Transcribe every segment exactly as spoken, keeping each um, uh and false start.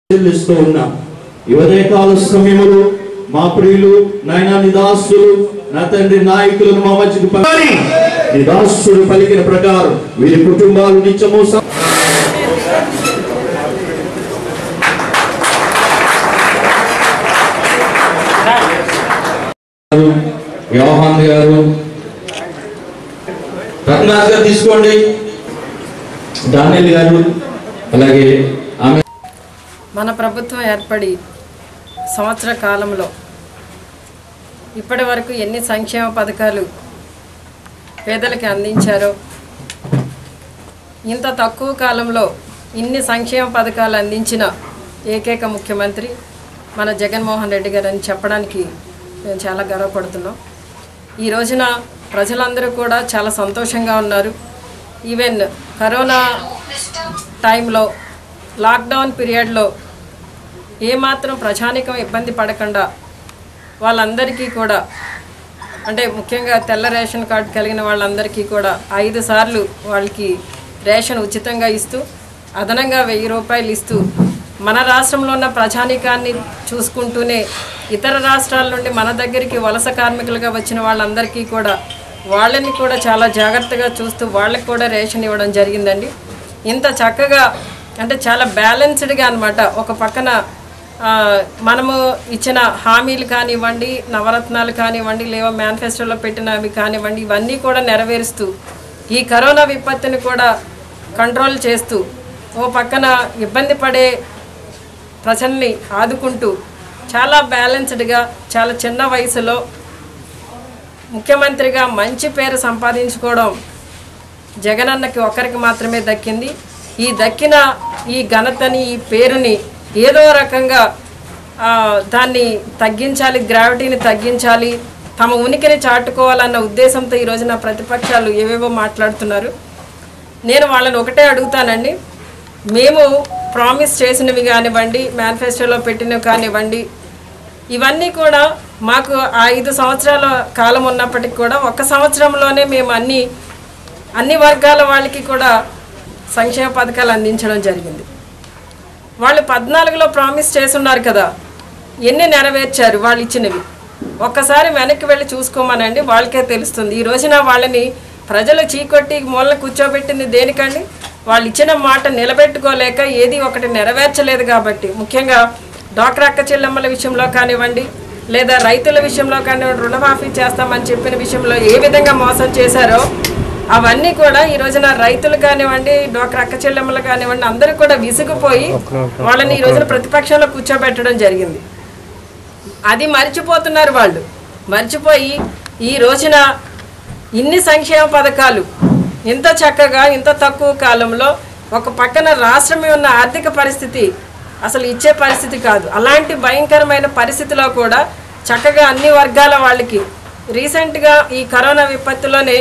చెల్లిస్తూ ఉన్నాం. ఈ ఉదయకాల సమయములో మా ప్రియులు నాయనా నిదాసులు నా తండ్రి నాయకులను మా మధ్యకు పంపి నిదాసులు పలికిన ప్రకారం వీరి కుటుంబాలు నిత్యము యోహాన్ గారు రత్నాథ్ గారు తీసుకోండి, దానియల్ గారు అలాగే ఆమె. మన ప్రభుత్వం ఏర్పడి సంవత్సర కాలంలో ఇప్పటి వరకు ఎన్ని సంక్షేమ పథకాలు పేదలకి అందించారో, ఇంత తక్కువ కాలంలో ఇన్ని సంక్షేమ పథకాలు అందించిన ఏకైక ముఖ్యమంత్రి మన జగన్మోహన్ రెడ్డి గారు అని చెప్పడానికి మేము చాలా గర్వపడుతున్నాం. ఈ రోజున ప్రజలందరూ కూడా చాలా సంతోషంగా ఉన్నారు. ఈవెన్ కరోనా టైంలో లాక్డౌన్ పీరియడ్లో ఏమాత్రం ప్రజానికం ఇబ్బంది పడకుండా వాళ్ళందరికీ కూడా, అంటే ముఖ్యంగా తెల్ల రేషన్ కార్డు కలిగిన వాళ్ళందరికీ కూడా ఐదు సార్లు వాళ్ళకి రేషన్ ఉచితంగా ఇస్తూ అదనంగా వెయ్యి రూపాయలు ఇస్తూ మన రాష్ట్రంలో ఉన్న ప్రజానికాన్ని చూసుకుంటూనే ఇతర రాష్ట్రాల నుండి మన దగ్గరికి వలస కార్మికులుగా వచ్చిన వాళ్ళందరికీ కూడా వాళ్ళని కూడా చాలా జాగ్రత్తగా చూస్తూ వాళ్ళకి కూడా రేషన్ ఇవ్వడం జరిగిందండి. ఇంత చక్కగా అంటే చాలా బ్యాలెన్స్డ్గా అనమాట. ఒక పక్కన మనము ఇచ్చిన హామీలు కానివ్వండి, నవరత్నాలు కానివ్వండి, లేవో మేనిఫెస్టోలో పెట్టినవి కానివ్వండి, ఇవన్నీ కూడా నెరవేరుస్తూ ఈ కరోనా విపత్తుని కూడా కంట్రోల్ చేస్తూ ఓ పక్కన ఇబ్బంది పడే ప్రజల్ని ఆదుకుంటూ చాలా బ్యాలెన్స్డ్గా చాలా చిన్న వయసులో ముఖ్యమంత్రిగా మంచి పేరు సంపాదించుకోవడం జగనన్నకి ఒక్కరికి మాత్రమే దక్కింది. ఈ దక్కిన ఈ ఘనతని, ఈ పేరుని ఏదో రకంగా దాన్ని తగ్గించాలి, గ్రావిటీని తగ్గించాలి, తమ ఉనికిని చాటుకోవాలన్న ఉద్దేశంతో ఈ రోజున ప్రతిపక్షాలు ఏవేవో మాట్లాడుతున్నారు. నేను వాళ్ళని ఒకటే అడుగుతానండి, మేము ప్రామిస్ చేసినవి కానివ్వండి, మేనిఫెస్టోలో పెట్టినవి కానివ్వండి, ఇవన్నీ కూడా మాకు ఐదు సంవత్సరాల కాలం ఉన్నప్పటికీ కూడా ఒక సంవత్సరంలోనే మేము అన్ని అన్ని వర్గాల వాళ్ళకి కూడా సంక్షేమ పథకాలు అందించడం జరిగింది. వాళ్ళు పద్నాలుగులో ప్రామిస్ చేస్తున్నారు కదా, ఎన్ని నెరవేర్చారు వాళ్ళు ఇచ్చినవి ఒక్కసారి వెనక్కి వెళ్ళి చూసుకోమనండి, వాళ్ళకే తెలుస్తుంది. ఈ రోజున వాళ్ళని ప్రజలు చీకొట్టి మూలన కూర్చోబెట్టింది దేనికండి? వాళ్ళు ఇచ్చిన మాట నిలబెట్టుకోలేక ఏది ఒకటి నెరవేర్చలేదు కాబట్టి. ముఖ్యంగా డ్వాక్రా అక్క చెల్లెమ్మల విషయంలో కానివ్వండి, లేదా రైతుల విషయంలో కానివ్వండి, రుణమాఫీ చేస్తామని చెప్పిన విషయంలో ఏ విధంగా మోసం చేశారో అవన్నీ కూడా ఈ రోజున రైతులు కానివ్వండి, డ్వాక్రా అక్క చెల్లెమ్మలు కానివ్వండి, అందరూ కూడా విసిగిపోయి వాళ్ళని ఈ రోజున ప్రతిపక్షంలో కూర్చోబెట్టడం జరిగింది. అది మర్చిపోతున్నారు వాళ్ళు. మర్చిపోయి ఈ రోజున ఇన్ని సంక్షేమ పథకాలు ఇంత చక్కగా ఇంత తక్కువ కాలంలో ఒక పక్కన రాష్ట్రమే ఉన్న ఆర్థిక పరిస్థితి అసలు ఇచ్చే పరిస్థితి కాదు. అలాంటి భయంకరమైన పరిస్థితిలో కూడా చక్కగా అన్ని వర్గాల వాళ్ళకి రీసెంట్గా ఈ కరోనా విపత్తులోనే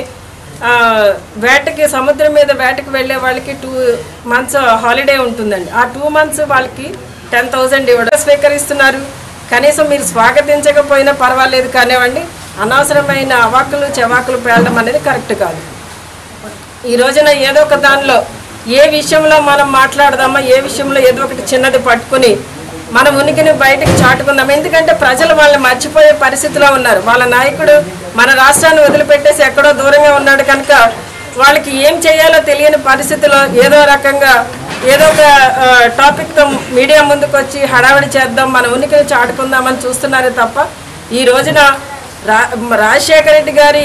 వేటకి సముద్రం మీద వేటకి వెళ్ళే వాళ్ళకి టూ మంత్స్ హాలిడే ఉంటుందండి. ఆ టూ మంత్స్ వాళ్ళకి టెన్ థౌజండ్ ఇవ్వడం స్వీకరిస్తున్నారు. కనీసం మీరు స్వాగతించకపోయినా పర్వాలేదు కానివ్వండి, అనవసరమైన అవాకులు చెవాకులు పేలడం అనేది కరెక్ట్ కాదు. ఈ రోజున ఏదో ఒక దానిలో ఏ విషయంలో మనం మాట్లాడదామా, ఏ విషయంలో ఏదో ఒకటి చిన్నది పట్టుకుని మన ఉనికిని బయటకు చాటుకుందాం. ఎందుకంటే ప్రజలు వాళ్ళని మర్చిపోయే పరిస్థితిలో ఉన్నారు. వాళ్ళ నాయకుడు మన రాష్ట్రాన్ని వదిలిపెట్టేసి ఎక్కడో దూరంగా ఉన్నాడు కనుక వాళ్ళకి ఏం చేయాలో తెలియని పరిస్థితిలో ఏదో రకంగా ఏదో ఒక టాపిక్తో మీడియా ముందుకు వచ్చి హడావిడి చేద్దాం, మన ఉనికిని చాటుకుందామని చూస్తున్నారే తప్ప ఈ రోజున రా రాజశేఖర రెడ్డి గారి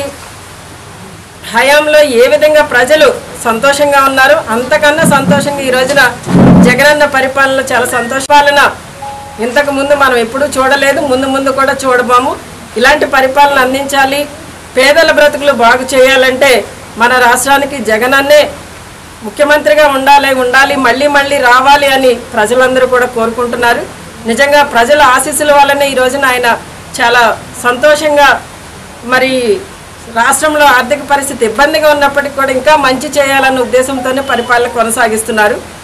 హయాంలో ఏ విధంగా ప్రజలు సంతోషంగా ఉన్నారు అంతకన్నా సంతోషంగా ఈ రోజున జగనన్న పరిపాలన చాలా సంతోష పాలన ఇంతకు ముందు మనం ఎప్పుడూ చూడలేదు, ముందు ముందు కూడా చూడబోము. ఇలాంటి పరిపాలన అందించాలి, పేదల బ్రతుకులు బాగు చేయాలంటే మన రాష్ట్రానికి జగనన్నే ముఖ్యమంత్రిగా ఉండాలి ఉండాలి మళ్ళీ మళ్ళీ రావాలి అని ప్రజలందరూ కూడా కోరుకుంటున్నారు. నిజంగా ప్రజల ఆశీస్సుల వల్లనే ఈ రోజున ఆయన చాలా సంతోషంగా మరి రాష్ట్రంలో ఆర్థిక పరిస్థితి ఇబ్బందిగా ఉన్నప్పటికీ కూడా ఇంకా మంచి చేయాలన్న ఉద్దేశంతోనే పరిపాలన కొనసాగిస్తున్నారు.